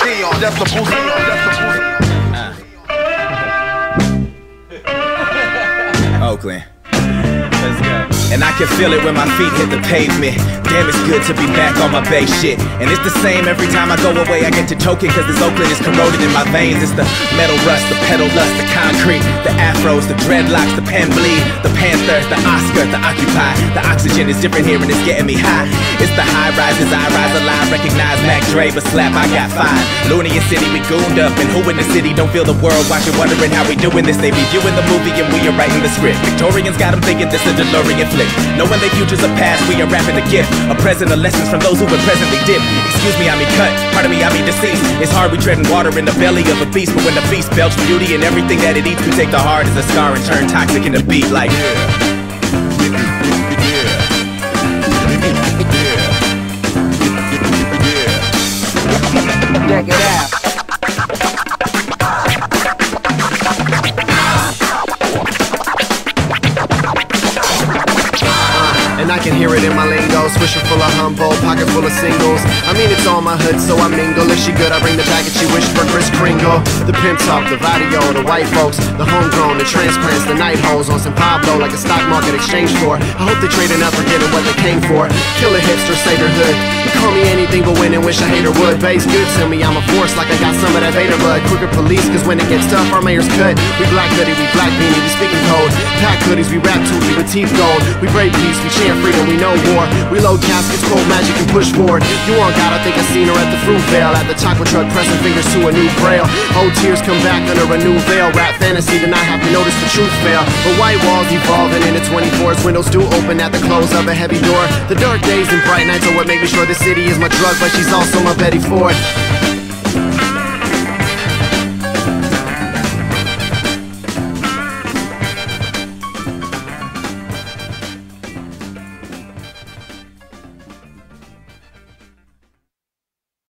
Dion, Decibel, Oakland. Let's go. And I can feel it when my feet hit the pavement. Damn, it's good to be back on my bass shit. And it's the same every time I go away. I get to choking cause this Oakland is corroded in my veins. It's the metal rust, the pedal lust, the concrete, the afros, the dreadlocks, the pen bleed, the panther, the Oscar, the occupy. The oxygen is different here and it's getting me high. It's the high rises, I rise alive. Recognize Mac Dre, but slap, I got 5. Looney in city, we gooned up. And who in the city don't feel the world watching, wondering how we doing this. They be viewing the movie and we are writing the script. Victorians got them thinking this a DeLorean flick. Knowing their futures are past, we are rapping the gift. A present of lessons from those who were presently dipped. Excuse me, I mean cut, pardon me, I mean deceased. It's hard, we treading water in the belly of a beast. But when the beast belches beauty and everything that it eats, we take the heart as a scar and turn toxic in the beat like Check it out. And I can hear it in my lingo, swisher full of humble, pocket full of singles. I mean it's all my hood, so I mingle. If she good, I bring the package she wished for. Kris Kringle, the pimp talk, the vadio, the white folks, the homegrown, the transplants, the night hoes on some Pablo like a stock market exchange floor. I hope they trading up for getting what they came for. Kill a hipster, save her hood. You call me anything but win and wish a hater would. Bass good to me, I'm a force like I got some of that Vader blood. Quicker police, cause when it gets tough, our mayor's cut. We black hoodie, we black beanie, we speaking code. Pack hoodies, we rap toothy with teeth gold. We brave peace, we chant freedom, we know war. We load caskets, cold magic, and push forward. You on God, I think I seen her at the fruit veil. At the chocolate truck, pressing fingers to a new braille. Old tears come back under a new veil. Rap fantasy, then I have to notice the truth fail. But white walls evolving in the 24s. Windows do open at the close of a heavy door. The dark days and bright nights are what make me sure the city is my drug, but she's also my Betty Ford.